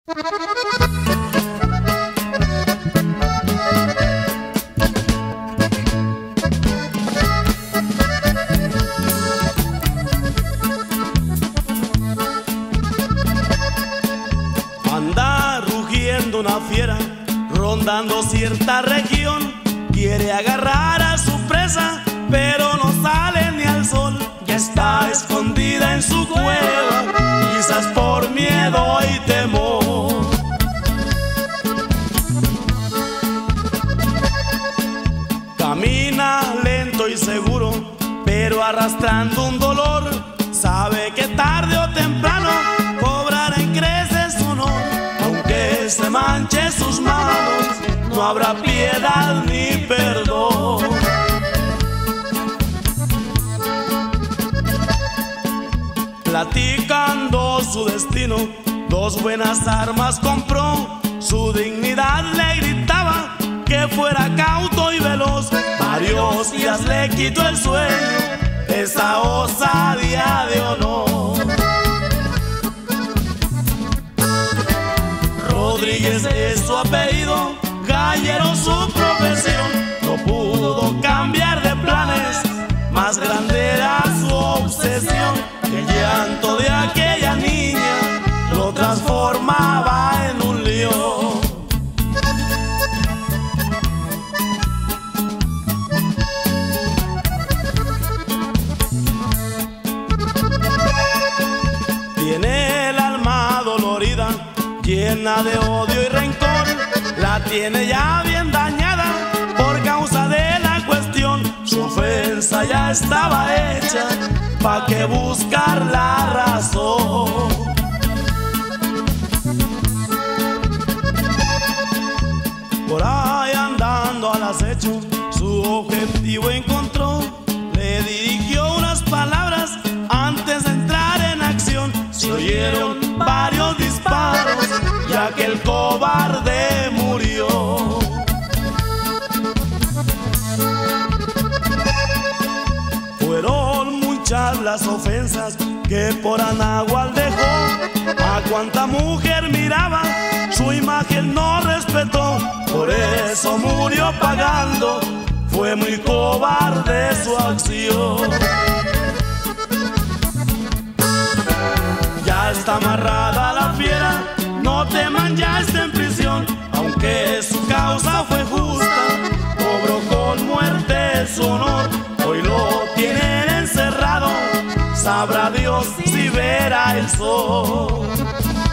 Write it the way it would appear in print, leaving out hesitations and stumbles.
Anda rugiendo una fiera, rondando cierta región. Quiere agarrar a su presa, pero no sale ni al sol. Ya está escondida en su cueva, quizás por miedo y temor. Camina lento y seguro, pero arrastrando un dolor. Sabe que tarde o temprano cobrará en creces su honor. Aunque se manche sus manos, no habrá piedad ni perdón. Platicando su destino, dos buenas armas compró. Su dignidad le gritaba que fuera cauto y veloz. Varios días le quitó el sueño esa osadía de honor. Rodríguez es su apellido, gallero su profesión. No pudo cambiar de planes, más grande era su obsesión. El llanto de aquella niña lo transformaba en un león. Tiene el alma dolorida, llena de odio y rencor. La tiene ya bien dañada por causa de la cuestión. Su ofensa ya estaba hecha, ¿pa' qué buscar la razón? Por ahí andando al acecho, su objetivo encontró. Le dirigió unas palabras antes de entrar en acción. Se oyeron varios disparos y aquel cobarde murió. Fueron muchas las ofensas que por Anahual dejó. A cuanta mujer miraba, su imagen no respetó. Por eso murió pagando, fue muy cobarde su acción. Ya está amarrada la fiera, no teman, ya está en prisión. Aunque su causa fue justa, cobró con muerte su honor. Hoy lo tienen encerrado, sabrá Dios si verá el sol.